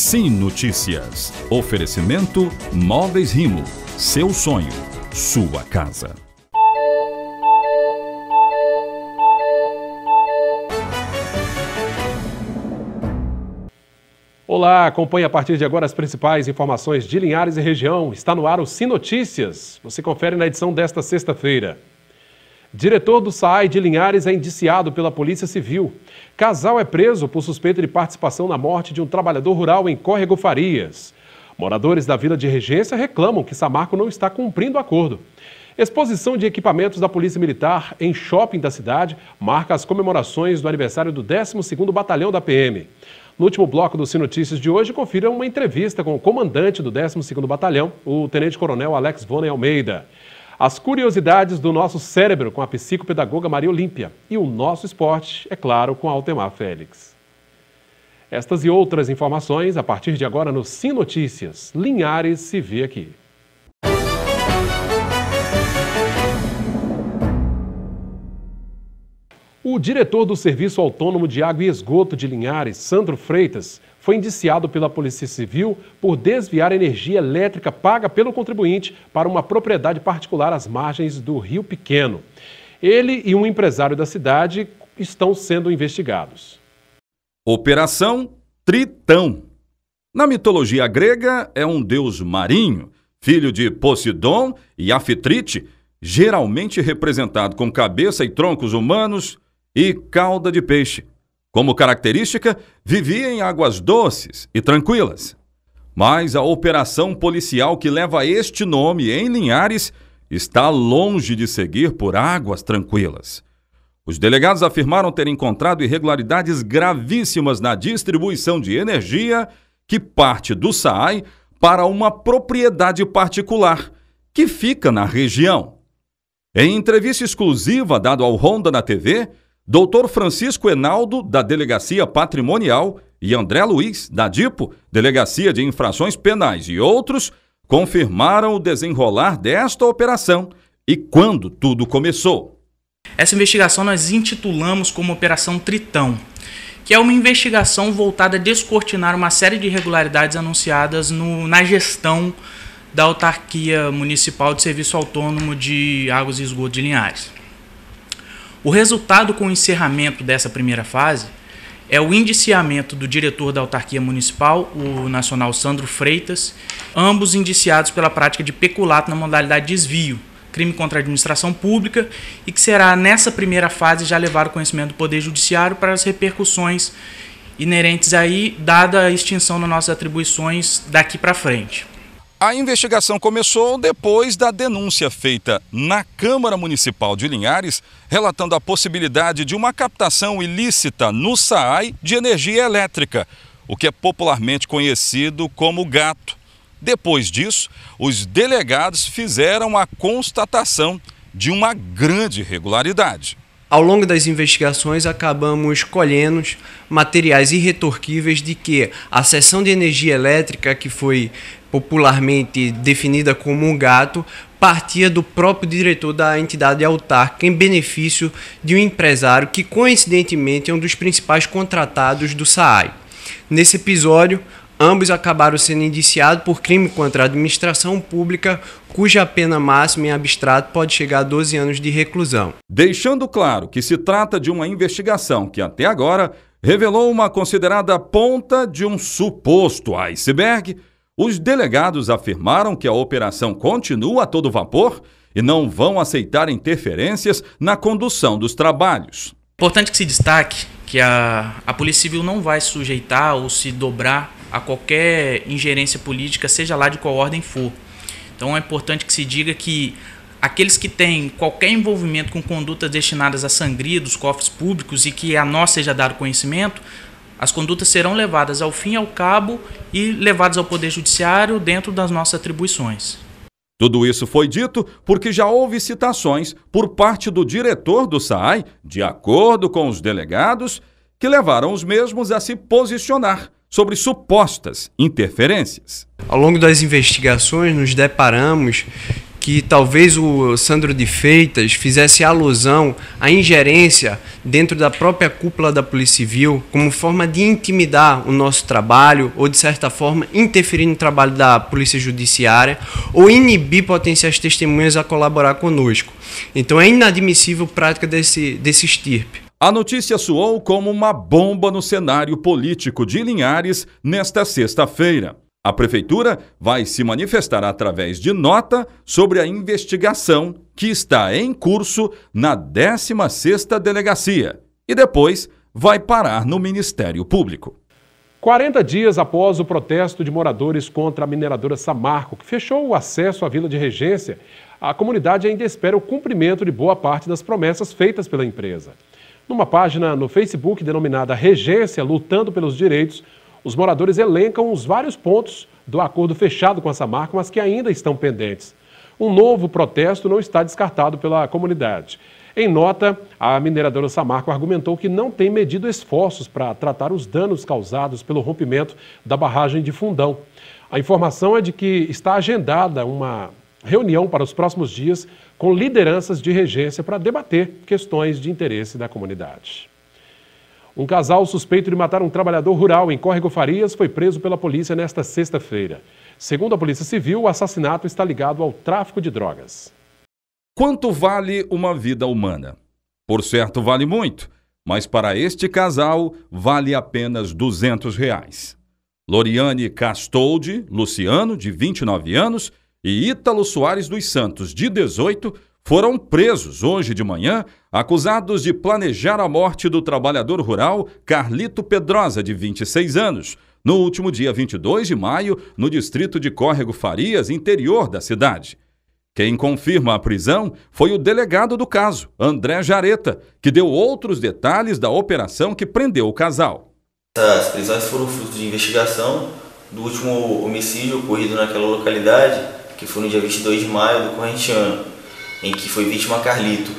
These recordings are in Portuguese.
Sim Notícias. Oferecimento Móveis Rimo. Seu sonho, sua casa. Olá, acompanhe a partir de agora as principais informações de Linhares e região. Está no ar o Sim Notícias. Você confere na edição desta sexta-feira. Diretor do SAAI de Linhares é indiciado pela Polícia Civil. Casal é preso por suspeita de participação na morte de um trabalhador rural em Córrego Farias. Moradores da Vila de Regência reclamam que Samarco não está cumprindo o acordo. Exposição de equipamentos da Polícia Militar em shopping da cidade marca as comemorações do aniversário do 12º Batalhão da PM. No último bloco do Sim Notícias de hoje, confira uma entrevista com o comandante do 12º Batalhão, o Tenente-Coronel Alex Vonen Almeida. As curiosidades do nosso cérebro com a psicopedagoga Maria Olímpia. E o nosso esporte, é claro, com Altemar Félix. Estas e outras informações a partir de agora no Sim Notícias. Linhares se vê aqui. O diretor do Serviço Autônomo de Água e Esgoto de Linhares, Sandro Freitas, foi indiciado pela Polícia Civil por desviar energia elétrica paga pelo contribuinte para uma propriedade particular às margens do Rio Pequeno. Ele e um empresário da cidade estão sendo investigados. Operação Tritão. Na mitologia grega, é um deus marinho, filho de Poseidon e Anfitrite, geralmente representado com cabeça e troncos humanos e cauda de peixe. Como característica, vivia em águas doces e tranquilas. Mas a operação policial que leva este nome em Linhares está longe de seguir por águas tranquilas. Os delegados afirmaram ter encontrado irregularidades gravíssimas na distribuição de energia que parte do SAAI para uma propriedade particular que fica na região. Em entrevista exclusiva dada ao Ronda na TV, Dr. Francisco Enaldo, da Delegacia Patrimonial, e André Luiz, da DIPO, Delegacia de Infrações Penais, e outros, confirmaram o desenrolar desta operação e quando tudo começou. Essa investigação nós intitulamos como Operação Tritão, que é uma investigação voltada a descortinar uma série de irregularidades anunciadas na gestão da Autarquia Municipal de Serviço Autônomo de Águas e Esgoto de Linhares. O resultado com o encerramento dessa primeira fase é o indiciamento do diretor da Autarquia Municipal, o nacional Sandro Freitas, ambos indiciados pela prática de peculato na modalidade desvio, crime contra a administração pública, e que será nessa primeira fase já levar o conhecimento do Poder Judiciário para as repercussões inerentes aí, dada a extinção das nossas atribuições daqui para frente. A investigação começou depois da denúncia feita na Câmara Municipal de Linhares, relatando a possibilidade de uma captação ilícita no SAAI de energia elétrica, o que é popularmente conhecido como gato. Depois disso, os delegados fizeram a constatação de uma grande irregularidade. Ao longo das investigações, acabamos colhendo materiais irretorquíveis de que a seção de energia elétrica, que foi popularmente definida como um gato, partia do próprio diretor da entidade autárquica em benefício de um empresário que, coincidentemente, é um dos principais contratados do SAAI. Nesse episódio, ambos acabaram sendo indiciados por crime contra a administração pública, cuja pena máxima em abstrato pode chegar a 12 anos de reclusão. Deixando claro que se trata de uma investigação que até agora revelou uma considerada ponta de um suposto iceberg, os delegados afirmaram que a operação continua a todo vapor e não vão aceitar interferências na condução dos trabalhos. Importante que se destaque que a Polícia Civil não vai se sujeitar ou se dobrar a qualquer ingerência política, seja lá de qual ordem for. Então é importante que se diga que aqueles que têm qualquer envolvimento com condutas destinadas à sangria dos cofres públicos e que a nós seja dado conhecimento, as condutas serão levadas ao fim e ao cabo e levadas ao Poder Judiciário dentro das nossas atribuições. Tudo isso foi dito porque já houve citações por parte do diretor do SAAI, de acordo com os delegados, que levaram os mesmos a se posicionar sobre supostas interferências. Ao longo das investigações, nos deparamos que talvez o Sandro de Freitas fizesse alusão à ingerência dentro da própria cúpula da Polícia Civil como forma de intimidar o nosso trabalho ou, de certa forma, interferir no trabalho da Polícia Judiciária ou inibir potenciais testemunhas a colaborar conosco. Então é inadmissível prática desse estirpe. A notícia soou como uma bomba no cenário político de Linhares nesta sexta-feira. A Prefeitura vai se manifestar através de nota sobre a investigação que está em curso na 16ª Delegacia e depois vai parar no Ministério Público. 40 dias após o protesto de moradores contra a mineradora Samarco, que fechou o acesso à Vila de Regência, a comunidade ainda espera o cumprimento de boa parte das promessas feitas pela empresa. Numa página no Facebook denominada Regência Lutando pelos Direitos, os moradores elencam os vários pontos do acordo fechado com a Samarco, mas que ainda estão pendentes. Um novo protesto não está descartado pela comunidade. Em nota, a mineradora Samarco argumentou que não tem medido esforços para tratar os danos causados pelo rompimento da barragem de Fundão. A informação é de que está agendada uma reunião para os próximos dias com lideranças de Regência para debater questões de interesse da comunidade. Um casal suspeito de matar um trabalhador rural em Córrego Farias foi preso pela polícia nesta sexta-feira. Segundo a Polícia Civil, o assassinato está ligado ao tráfico de drogas. Quanto vale uma vida humana? Por certo, vale muito, mas para este casal vale apenas R$200. Loriane Castoldi Luciano, de 29 anos, e Ítalo Soares dos Santos, de 18, foram presos hoje de manhã, acusados de planejar a morte do trabalhador rural Carlito Pedrosa, de 26 anos, no último dia 22 de maio, no distrito de Córrego Farias, interior da cidade. Quem confirma a prisão foi o delegado do caso, André Jareta, que deu outros detalhes da operação que prendeu o casal. As prisões foram fruto de investigação do último homicídio ocorrido naquela localidade, que foi no dia 22 de maio do corrente ano, em que foi vítima Carlito.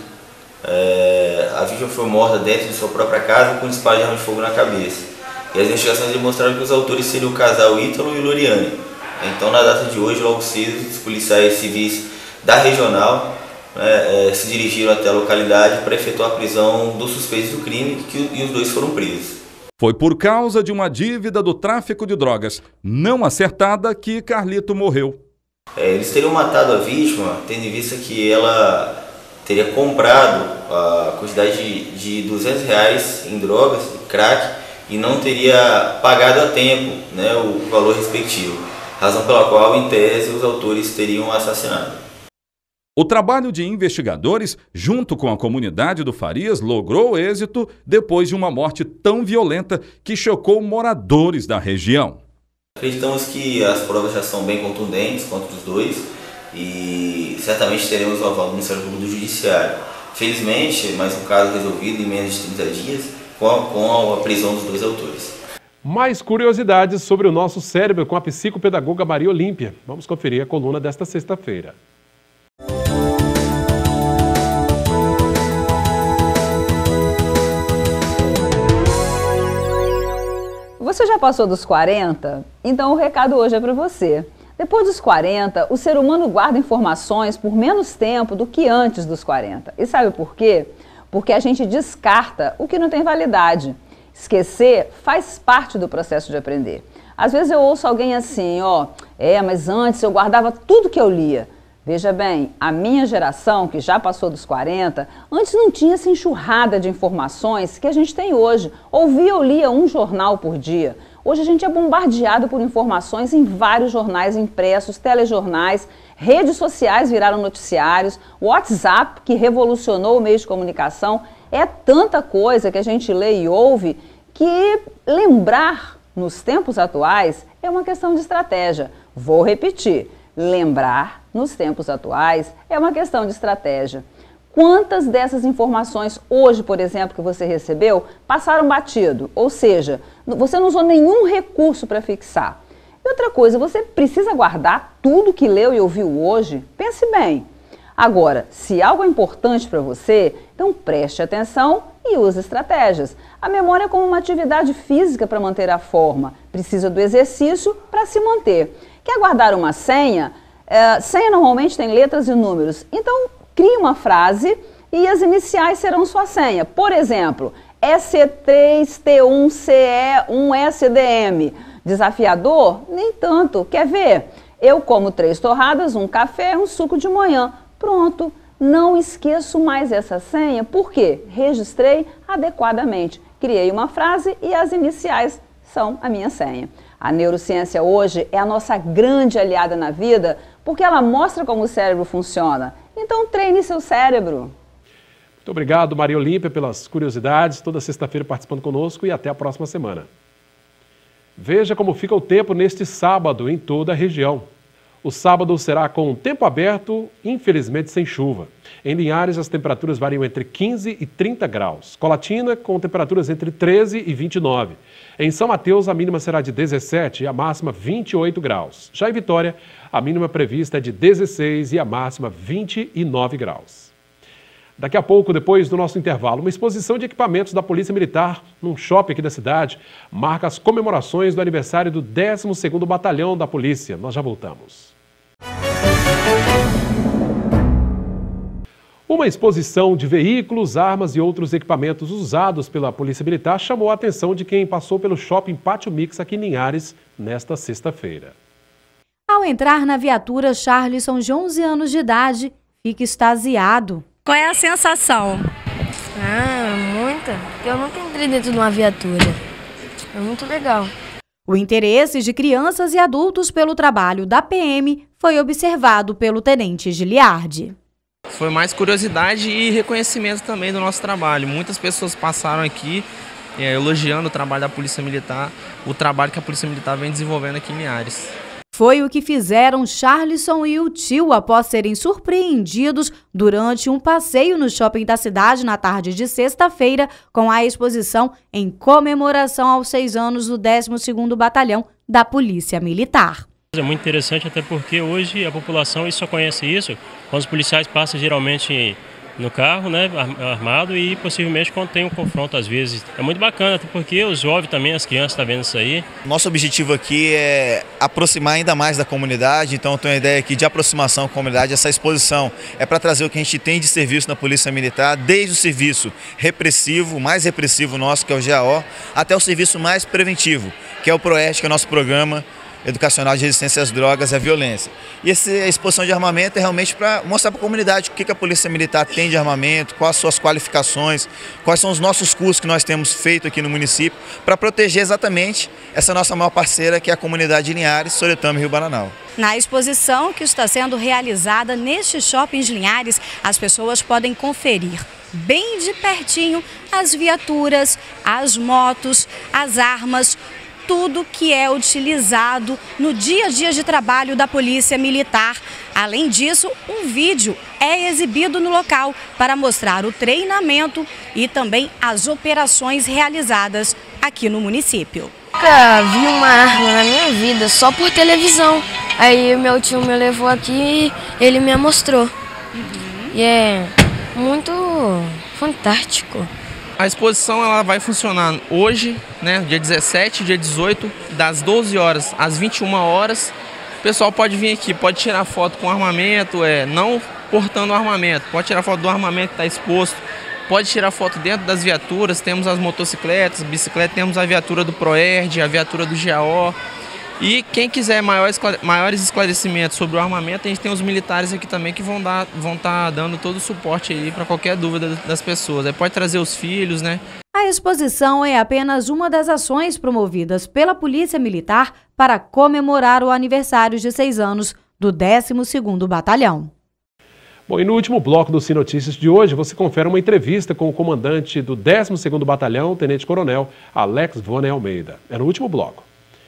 A vítima foi morta dentro de sua própria casa com disparo de arma de fogo na cabeça. E as investigações demonstraram que os autores seriam o casal Ítalo e Loriane. Então, na data de hoje, logo cedo, os policiais civis da regional se dirigiram até a localidade para efetuar a prisão dos suspeitos do crime e os dois foram presos. Foi por causa de uma dívida do tráfico de drogas não acertada que Carlito morreu. Eles teriam matado a vítima, tendo em vista que ela teria comprado a quantidade de R$200 em drogas, crack, e não teria pagado a tempo, o valor respectivo, razão pela qual, em tese, os autores teriam assassinado. O trabalho de investigadores, junto com a comunidade do Farias, logrou êxito depois de uma morte tão violenta que chocou moradores da região. Acreditamos que as provas já são bem contundentes contra os dois e certamente teremos o aval do Ministério Público do Judiciário. Felizmente, mais um caso resolvido em menos de 30 dias com a prisão dos dois autores. Mais curiosidades sobre o nosso cérebro com a psicopedagoga Maria Olímpia. Vamos conferir a coluna desta sexta-feira. Você já passou dos 40? Então o recado hoje é para você. Depois dos 40, o ser humano guarda informações por menos tempo do que antes dos 40. E sabe por quê? Porque a gente descarta o que não tem validade. Esquecer faz parte do processo de aprender. Às vezes eu ouço alguém assim, mas antes eu guardava tudo que eu lia. Veja bem, a minha geração, que já passou dos 40, antes não tinha essa enxurrada de informações que a gente tem hoje. Ouvia ou lia um jornal por dia. Hoje a gente é bombardeado por informações em vários jornais impressos, telejornais, redes sociais viraram noticiários, o WhatsApp, que revolucionou o meio de comunicação. É tanta coisa que a gente lê e ouve que lembrar nos tempos atuais é uma questão de estratégia. Vou repetir. Lembrar, nos tempos atuais, é uma questão de estratégia. Quantas dessas informações hoje, por exemplo, que você recebeu, passaram batido? Ou seja, você não usou nenhum recurso para fixar. E outra coisa, você precisa guardar tudo que leu e ouviu hoje? Pense bem. Agora, se algo é importante para você, então preste atenção e use estratégias. A memória é como uma atividade física para manter a forma. Precisa do exercício para se manter. Quer guardar uma senha? Senha normalmente tem letras e números. Então, crie uma frase e as iniciais serão sua senha. Por exemplo, EC3T1CE1SDM. Desafiador? Nem tanto. Quer ver? Eu como 3 torradas, um café, um suco de manhã. Pronto. Não esqueço mais essa senha. Por quê? Registrei adequadamente. Criei uma frase e as iniciais são a minha senha. A neurociência hoje é a nossa grande aliada na vida porque ela mostra como o cérebro funciona. Então treine seu cérebro. Muito obrigado, Maria Olímpia, pelas curiosidades. Toda sexta-feira participando conosco e até a próxima semana. Veja como fica o tempo neste sábado em toda a região. O sábado será com tempo aberto, infelizmente sem chuva. Em Linhares, as temperaturas variam entre 15 e 30 graus. Colatina, com temperaturas entre 13 e 29. Em São Mateus, a mínima será de 17 e a máxima 28 graus. Já em Vitória, a mínima prevista é de 16 e a máxima 29 graus. Daqui a pouco, depois do nosso intervalo, uma exposição de equipamentos da Polícia Militar num shopping aqui da cidade marca as comemorações do aniversário do 12º Batalhão da Polícia. Nós já voltamos. Uma exposição de veículos, armas e outros equipamentos usados pela Polícia Militar chamou a atenção de quem passou pelo shopping Pátio Mix aqui em Linhares nesta sexta-feira. Ao entrar na viatura, Charlisson, de 11 anos de idade, fica extasiado. Qual é a sensação? Muita. Porque eu nunca entrei dentro de uma viatura. É muito legal. O interesse de crianças e adultos pelo trabalho da PM foi observado pelo Tenente Giliardi. Foi mais curiosidade e reconhecimento também do nosso trabalho. Muitas pessoas passaram aqui elogiando o trabalho da Polícia Militar, o trabalho que a Polícia Militar vem desenvolvendo aqui em Linhares. Foi o que fizeram Charlisson e o tio após serem surpreendidos durante um passeio no shopping da cidade na tarde de sexta-feira com a exposição em comemoração aos 6 anos do 12º Batalhão da Polícia Militar. É muito interessante até porque hoje a população só conhece isso quando os policiais passam geralmente no carro, né, armado e possivelmente quando tem um confronto às vezes. É muito bacana, até porque os jovens também, as crianças estão vendo isso aí. Nosso objetivo aqui é aproximar ainda mais da comunidade, então eu tenho a ideia aqui de aproximação com a comunidade. Essa exposição é para trazer o que a gente tem de serviço na Polícia Militar, desde o serviço repressivo, mais repressivo nosso, que é o GAO, até o serviço mais preventivo, que é o PROEST, que é o nosso programa educacional de resistência às drogas e à violência. E essa exposição de armamento é realmente para mostrar para a comunidade o que a Polícia Militar tem de armamento, quais as suas qualificações, quais são os nossos cursos que nós temos feito aqui no município, para proteger exatamente essa nossa maior parceira, que é a comunidade de Linhares, Soretama e Rio Bananal. Na exposição que está sendo realizada neste shopping de Linhares, as pessoas podem conferir bem de pertinho as viaturas, as motos, as armas, tudo que é utilizado no dia a dia de trabalho da Polícia Militar. Além disso, um vídeo é exibido no local para mostrar o treinamento e também as operações realizadas aqui no município. Nunca vi uma arma na minha vida, só por televisão. Aí meu tio me levou aqui e ele me mostrou. E é muito fantástico. A exposição ela vai funcionar hoje, né, dia 17, dia 18, das 12 horas às 21 horas. O pessoal pode vir aqui, pode tirar foto com armamento, não portando armamento, pode tirar foto do armamento que está exposto, pode tirar foto dentro das viaturas, temos as motocicletas, bicicletas, temos a viatura do PROERD, a viatura do GAO. E quem quiser maiores esclarecimentos sobre o armamento, a gente tem os militares aqui também que vão estar dando todo o suporte aí para qualquer dúvida das pessoas. Aí pode trazer os filhos, né? A exposição é apenas uma das ações promovidas pela Polícia Militar para comemorar o aniversário de 6 anos do 12º Batalhão. Bom, e no último bloco do Cine Notícias de hoje, você confere uma entrevista com o comandante do 12º Batalhão, Tenente Coronel Alex Vone Almeida. É no último bloco.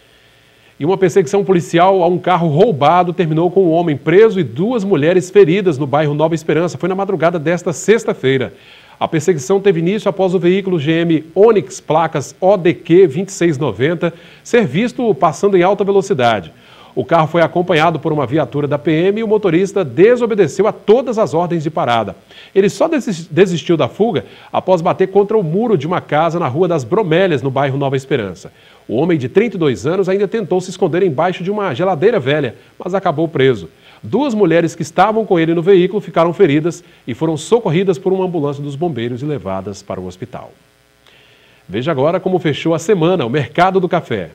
E uma perseguição policial a um carro roubado terminou com um homem preso e 2 mulheres feridas no bairro Nova Esperança. Foi na madrugada desta sexta-feira. A perseguição teve início após o veículo GM Onix, placas ODQ 2690, ser visto passando em alta velocidade. O carro foi acompanhado por uma viatura da PM e o motorista desobedeceu a todas as ordens de parada. Ele só desistiu da fuga após bater contra o muro de uma casa na Rua das Bromélias, no bairro Nova Esperança. O homem de 32 anos ainda tentou se esconder embaixo de uma geladeira velha, mas acabou preso. 2 mulheres que estavam com ele no veículo ficaram feridas e foram socorridas por uma ambulância dos bombeiros e levadas para o hospital. Veja agora como fechou a semana o mercado do café.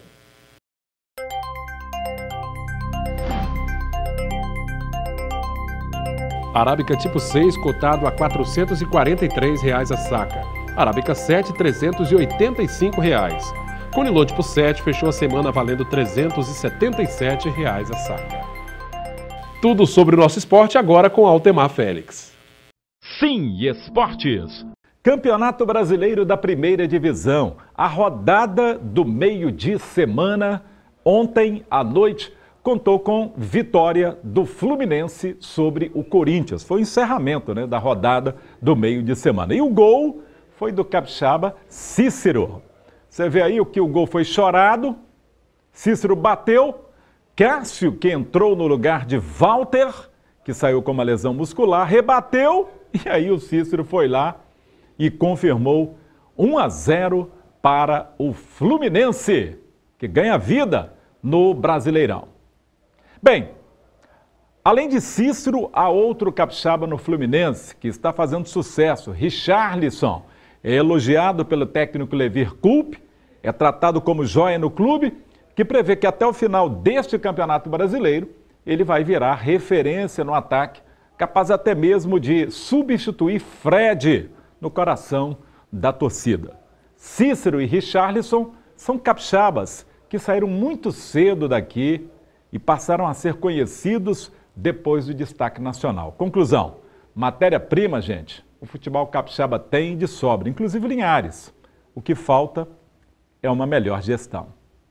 Arábica tipo 6 cotado a R$ 443 a saca. Arábica 7, R$ 385. Conilô tipo 7 fechou a semana valendo R$ 377 a saca. Tudo sobre o nosso esporte agora com Altemar Félix. Sim, Esportes. Campeonato Brasileiro da Primeira Divisão. A rodada do meio de semana, ontem à noite, contou com vitória do Fluminense sobre o Corinthians. Foi o encerramento, da rodada do meio de semana. E o gol foi do capixaba Cícero. Você vê aí que o gol foi chorado, Cícero bateu, Cássio, que entrou no lugar de Walter, que saiu com uma lesão muscular, rebateu, e aí o Cícero foi lá e confirmou 1-0 para o Fluminense, que ganha vida no Brasileirão. Bem, além de Cícero, há outro capixaba no Fluminense que está fazendo sucesso, Richarlison. É elogiado pelo técnico Levir Coupe, é tratado como joia no clube, que prevê que até o final deste Campeonato Brasileiro ele vai virar referência no ataque, capaz até mesmo de substituir Fred no coração da torcida. Cícero e Richarlison são capixabas que saíram muito cedo daqui e passaram a ser conhecidos depois do destaque nacional. Conclusão, matéria-prima, gente, o futebol capixaba tem de sobra, inclusive Linhares. O que falta é uma melhor gestão.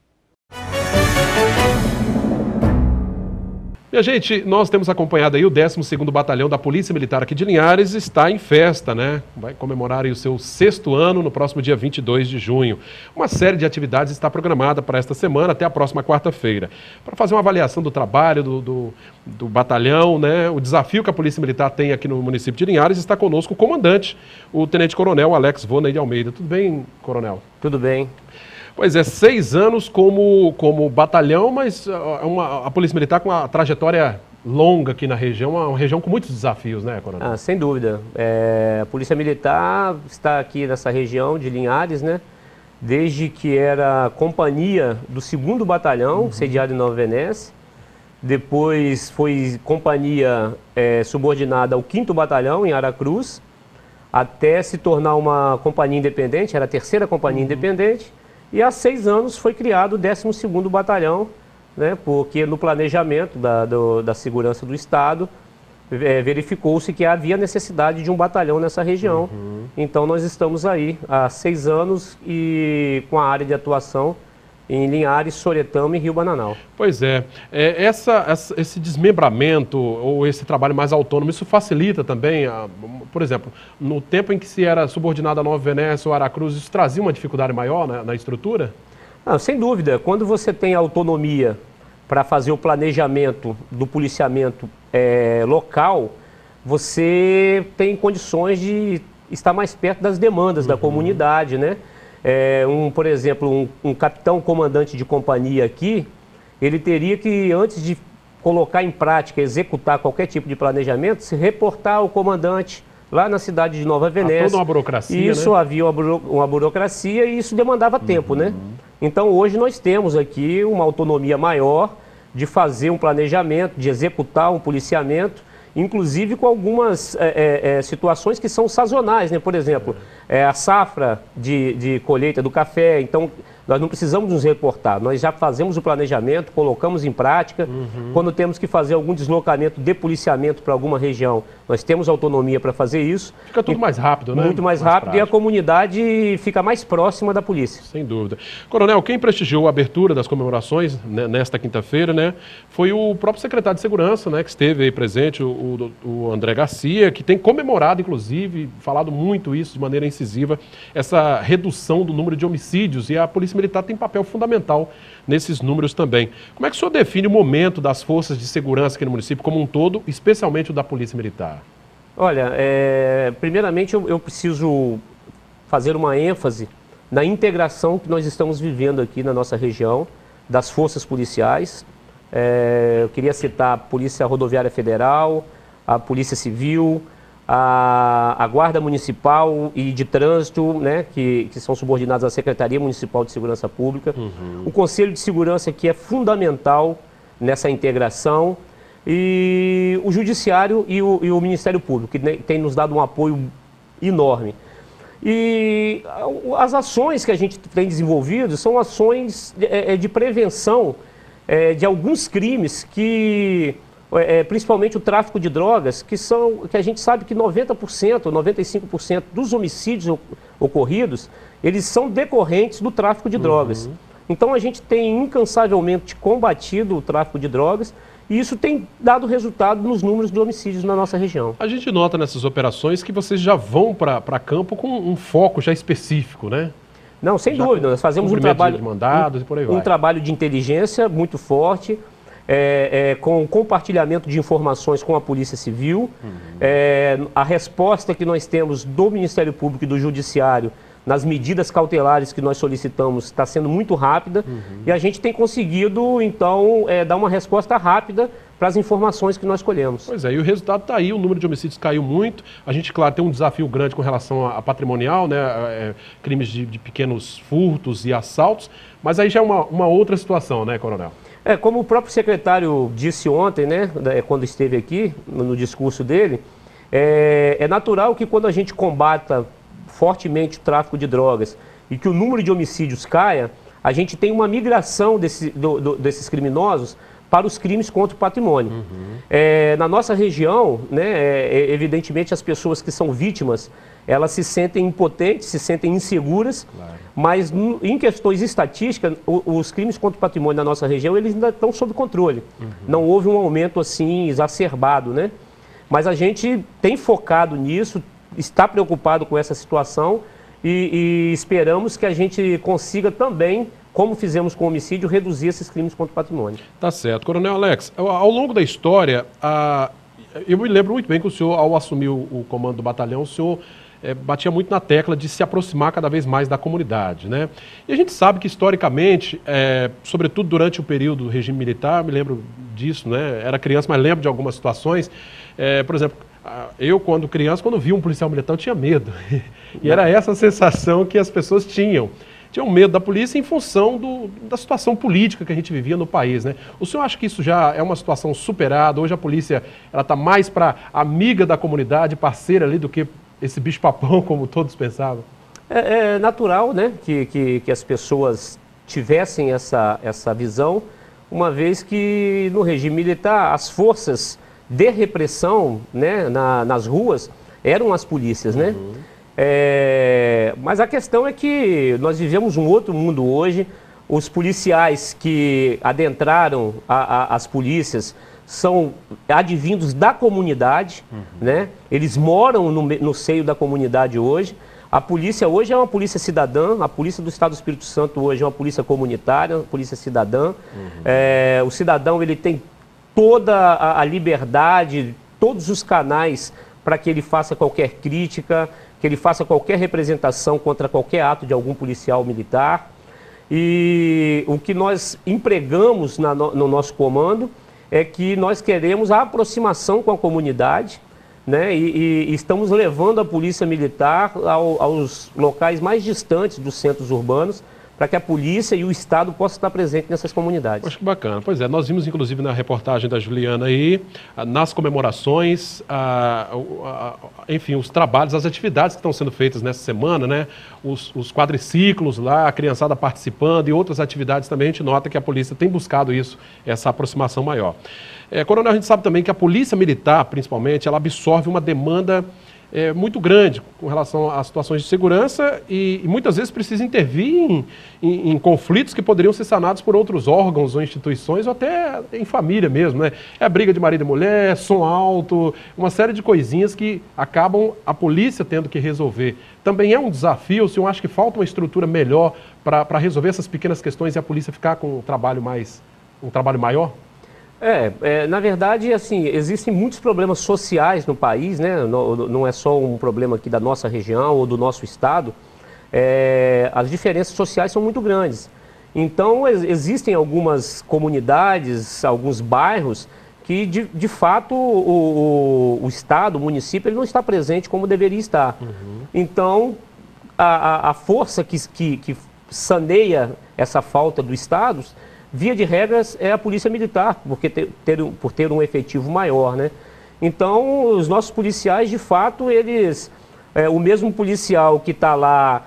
Minha gente, nós temos acompanhado aí o 12º Batalhão da Polícia Militar aqui de Linhares, está em festa, né? Vai comemorar aí o seu 6º ano no próximo dia 22 de junho. Uma série de atividades está programada para esta semana até a próxima quarta-feira. Para fazer uma avaliação do trabalho do batalhão, né? O desafio que a Polícia Militar tem aqui no município de Linhares, está conosco o comandante, o Tenente-Coronel Alex Voney de Almeida. Tudo bem, Coronel? Tudo bem. Pois é, 6 anos como batalhão, mas a Polícia Militar com uma trajetória longa aqui na região, uma região com muitos desafios, né, Coronel? Sem dúvida. A Polícia Militar está aqui nessa região de Linhares, né, desde que era companhia do 2º Batalhão, sediado em Nova Venécia. Depois foi companhia subordinada ao 5º Batalhão, em Aracruz, até se tornar uma companhia independente, era a 3ª companhia independente. E há 6 anos foi criado o 12º Batalhão, né, porque no planejamento da segurança do Estado verificou-se que havia necessidade de um batalhão nessa região. Então nós estamos aí há 6 anos e com a área de atuação em Linhares, Soretama e Rio Bananal. Pois é, esse desmembramento ou esse trabalho mais autônomo, isso facilita também, por exemplo, no tempo em que se era subordinado a Nova Venécia ou Aracruz, isso trazia uma dificuldade maior na estrutura? Sem dúvida, quando você tem autonomia para fazer o planejamento do policiamento local, você tem condições de estar mais perto das demandas da comunidade, né? Por exemplo, um capitão comandante de companhia aqui, ele teria que, antes de colocar em prática, executar qualquer tipo de planejamento, se reportar ao comandante lá na cidade de Nova Venécia. Toda uma burocracia, isso, né? Havia uma burocracia e isso demandava tempo, né? Então hoje nós temos aqui uma autonomia maior de fazer um planejamento, de executar um policiamento, inclusive com algumas situações que são sazonais, né? Por exemplo, a safra de colheita do café, então nós não precisamos nos reportar, nós já fazemos o planejamento, colocamos em prática. Quando temos que fazer algum deslocamento de policiamento para alguma região, nós temos autonomia para fazer isso. Fica tudo mais rápido, né? Muito mais rápido prático. E a comunidade fica mais próxima da polícia. Sem dúvida. Coronel, quem prestigiou a abertura das comemorações nesta quinta-feira, né, foi o próprio secretário de Segurança, né, que esteve aí presente, o André Garcia, que tem comemorado, inclusive, falado muito isso de maneira incisiva, essa redução do número de homicídios, e a Polícia Polícia Militar tem papel fundamental nesses números também. Como é que o senhor define o momento das forças de segurança aqui no município como um todo, especialmente o da Polícia Militar? Olha, primeiramente eu preciso fazer uma ênfase na integração que nós estamos vivendo aqui na nossa região, das forças policiais. Eu queria citar a Polícia Rodoviária Federal, a Polícia Civil, a Guarda Municipal e de Trânsito, né, que são subordinados à Secretaria Municipal de Segurança Pública. O Conselho de Segurança, que é fundamental nessa integração, e o Judiciário e o Ministério Público, que tem nos dado um apoio enorme. E as ações que a gente tem desenvolvido são ações de prevenção de alguns crimes que... principalmente o tráfico de drogas, que a gente sabe que 90%, 95% dos homicídios ocorridos, eles são decorrentes do tráfico de drogas. Então a gente tem incansavelmente combatido o tráfico de drogas e isso tem dado resultado nos números de homicídios na nossa região. A gente nota nessas operações que vocês já vão para campo com um foco já específico, né? Não, sem dúvida. Nós fazemos um trabalho, de mandados e por aí vai. Um trabalho de inteligência muito forte, com compartilhamento de informações com a Polícia Civil. A resposta que nós temos do Ministério Público e do Judiciário nas medidas cautelares que nós solicitamos está sendo muito rápida e a gente tem conseguido, então, dar uma resposta rápida para as informações que nós colhemos. Pois é, e o resultado está aí, o número de homicídios caiu muito. A gente, claro, tem um desafio grande com relação a patrimonial, né, crimes de pequenos furtos e assaltos, mas aí já é uma outra situação, né, Coronel? Como o próprio secretário disse ontem, né, quando esteve aqui, no discurso dele, é natural que quando a gente combata fortemente o tráfico de drogas e que o número de homicídios caia, a gente tem uma migração desses criminosos para os crimes contra o patrimônio. Na nossa região, né, evidentemente as pessoas que são vítimas, elas se sentem impotentes, se sentem inseguras, mas em questões estatísticas, os crimes contra o patrimônio da nossa região, eles ainda estão sob controle. Não houve um aumento assim exacerbado, né? Mas a gente tem focado nisso, está preocupado com essa situação e esperamos que a gente consiga também, como fizemos com o homicídio, reduzir esses crimes contra o patrimônio. Tá certo. Coronel Alex, ao longo da história, eu me lembro muito bem que o senhor, ao assumir o comando do batalhão, o senhor batia muito na tecla de se aproximar cada vez mais da comunidade, né? E a gente sabe que, historicamente, sobretudo durante o período do regime militar, me lembro disso, né? Era criança, mas lembro de algumas situações. Por exemplo, eu, quando criança, quando via um policial militar, eu tinha medo. E era essa a sensação que as pessoas tinham. Tinham medo da polícia em função da situação política que a gente vivia no país, né? O senhor acha que isso já é uma situação superada? Hoje a polícia está mais para amiga da comunidade, parceira ali, do que esse bicho-papão, como todos pensavam? É natural, né, que as pessoas tivessem essa visão, uma vez que no regime militar as forças de repressão, né, nas ruas eram as polícias, né? Mas a questão é que nós vivemos um outro mundo hoje. Os policiais que adentraram as polícias são advindos da comunidade, né? Eles moram no seio da comunidade hoje. A polícia hoje é uma polícia cidadã, a polícia do Estado do Espírito Santo hoje é uma polícia comunitária, uma polícia cidadã. O cidadão, ele tem toda a liberdade, todos os canais para que ele faça qualquer crítica, que ele faça qualquer representação contra qualquer ato de algum policial militar. E o que nós empregamos no nosso comando é que nós queremos a aproximação com a comunidade, né? E estamos levando a polícia militar aos locais mais distantes dos centros urbanos, para que a polícia e o Estado possam estar presentes nessas comunidades. Acho que bacana. Pois é, nós vimos inclusive na reportagem da Juliana aí, nas comemorações, enfim, os trabalhos, as atividades que estão sendo feitas nessa semana, né? Os quadriciclos lá, a criançada participando e outras atividades também, a gente nota que a polícia tem buscado isso, essa aproximação maior. Coronel, a gente sabe também que a polícia militar, principalmente, ela absorve uma demanda muito grande com relação às situações de segurança e muitas vezes precisa intervir em conflitos que poderiam ser sanados por outros órgãos ou instituições ou até em família mesmo, né? É a briga de marido e mulher, som alto, uma série de coisinhas que acabam a polícia tendo que resolver. Também é um desafio, o senhor acha que falta uma estrutura melhor para resolver essas pequenas questões e a polícia ficar com um trabalho maior? Na verdade, assim, existem muitos problemas sociais no país, né? Não é só um problema aqui da nossa região ou do nosso estado. As diferenças sociais são muito grandes. Então, existem algumas comunidades, alguns bairros que, de fato, o estado, o município, ele não está presente como deveria estar. Então, a força que saneia essa falta do estado, via de regras, é a Polícia Militar, porque por ter um efetivo maior, né? Então, os nossos policiais, de fato, o mesmo policial que está lá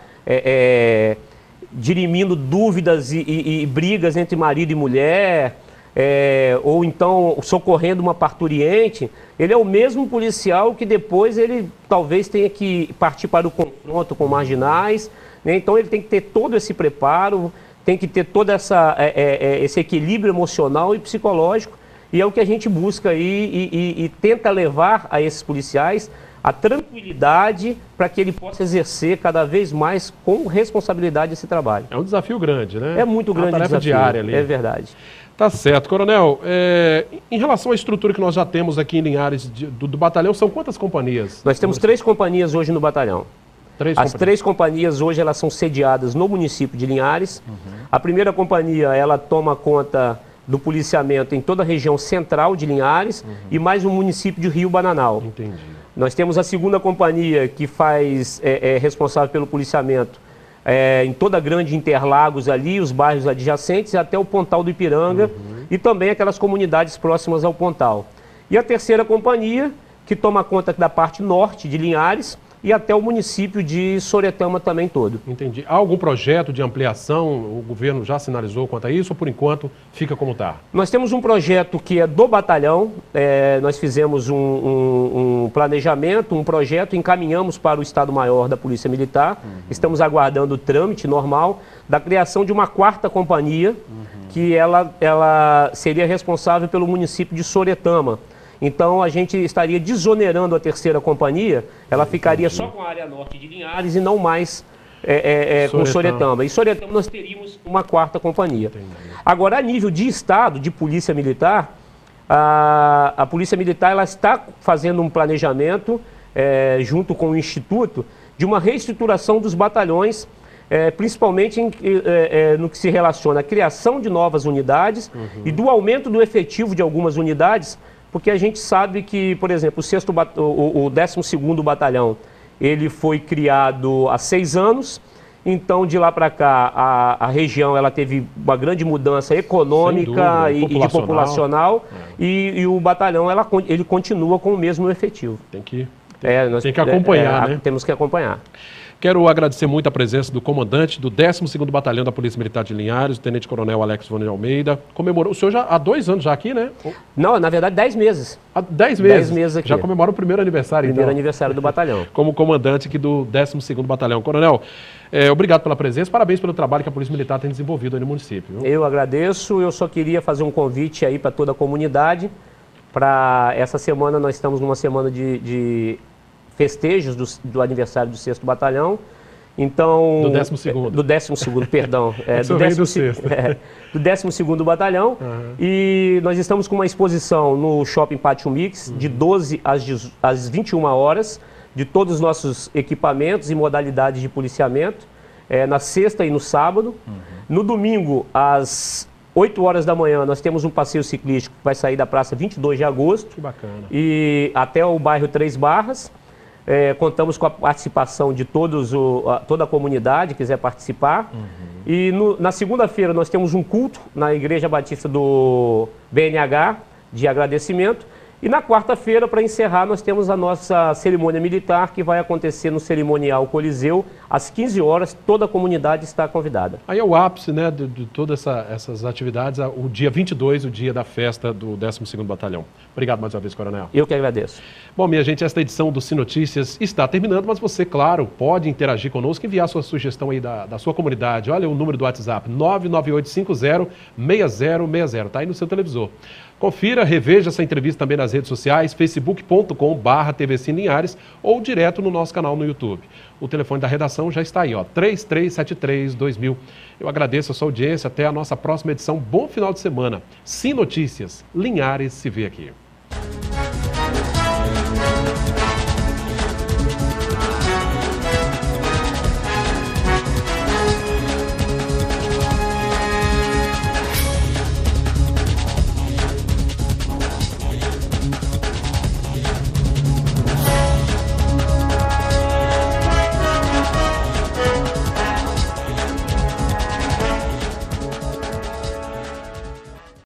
dirimindo dúvidas e brigas entre marido e mulher, ou então socorrendo uma parturiente, ele é o mesmo policial que depois ele talvez tenha que partir para o confronto com marginais, né? Então, ele tem que ter todo esse preparo, tem que ter todo esse equilíbrio emocional e psicológico, e é o que a gente busca aí e tenta levar a esses policiais a tranquilidade para que ele possa exercer cada vez mais com responsabilidade esse trabalho. É um desafio grande, né? É muito grande, uma tarefa diária ali. É verdade. Tá certo. Coronel, em relação à estrutura que nós já temos aqui em Linhares do batalhão, são quantas companhias? Nós temos 3 companhias hoje no batalhão. As 3 companhias hoje elas são sediadas no município de Linhares. A primeira companhia ela toma conta do policiamento em toda a região central de Linhares e mais o município de Rio Bananal. Entendi. Nós temos a segunda companhia que é responsável pelo policiamento em toda a Grande Interlagos ali, os bairros adjacentes até o Pontal do Ipiranga e também aquelas comunidades próximas ao Pontal. E a terceira companhia que toma conta da parte norte de Linhares e até o município de Soretama também todo. Entendi. Há algum projeto de ampliação? O governo já sinalizou quanto a isso ou por enquanto fica como está? Nós temos um projeto que é do batalhão, nós fizemos um planejamento, um projeto, encaminhamos para o Estado-Maior da Polícia Militar, estamos aguardando o trâmite normal da criação de uma 4ª companhia, que ela seria responsável pelo município de Soretama. Então, a gente estaria desonerando a terceira companhia, ela ficaria só com a área norte de Linhares e não mais com Soretama. E Soretama nós teríamos uma 4ª companhia. Agora, a nível de Estado, de Polícia Militar, a Polícia Militar ela está fazendo um planejamento, junto com o Instituto, de uma reestruturação dos batalhões, principalmente no que se relaciona à criação de novas unidades e do aumento do efetivo de algumas unidades, porque a gente sabe que, por exemplo, o 12º Batalhão, ele foi criado há 6 anos, então de lá para cá a região ela teve uma grande mudança econômica e populacional, e o batalhão ele continua com o mesmo efetivo. Tem que acompanhar, né? Temos que acompanhar. Quero agradecer muito a presença do comandante do 12º Batalhão da Polícia Militar de Linhares, o Tenente-Coronel Alex Vone de Almeida. Comemorou, o senhor já há 2 anos já aqui, né? Não, na verdade 10 meses. Há 10 meses? 10 meses aqui. Já comemora o primeiro aniversário, Primeiro aniversário do batalhão. Como comandante aqui do 12º Batalhão. Coronel, obrigado pela presença, parabéns pelo trabalho que a Polícia Militar tem desenvolvido aí no município. Viu? Eu agradeço, eu só queria fazer um convite aí para toda a comunidade. Para essa semana, nós estamos numa semana de festejos do aniversário do 6º Batalhão. Então, do 12º. Do 12º, perdão. Do 12º Batalhão. E nós estamos com uma exposição no Shopping Pátio Mix, de 12 às 21 horas, de todos os nossos equipamentos e modalidades de policiamento, na sexta e no sábado. No domingo, às 8 horas da manhã, nós temos um passeio ciclístico que vai sair da Praça 22 de Agosto. Que bacana. E até o bairro 3 Barras. Contamos com a participação de toda a comunidade que quiser participar. E na segunda-feira nós temos um culto na Igreja Batista do BNH de agradecimento. E na quarta-feira, para encerrar, nós temos a nossa cerimônia militar, que vai acontecer no Cerimonial Coliseu, às 15 horas, toda a comunidade está convidada. Aí é o ápice, né, de todas essas atividades, o dia 22, o dia da festa do 12º Batalhão. Obrigado mais uma vez, Coronel. Eu que agradeço. Bom, minha gente, esta edição do Sinotícias está terminando, mas você, claro, pode interagir conosco e enviar sua sugestão aí da sua comunidade. Olha o número do WhatsApp, 99850-6060, está aí no seu televisor. Confira, reveja essa entrevista também nas redes sociais, facebook.com/TVCine Linhares ou direto no nosso canal no YouTube. O telefone da redação já está aí, ó, 3373-2000. Eu agradeço a sua audiência, até a nossa próxima edição. Bom final de semana. Sim Notícias, Linhares se vê aqui.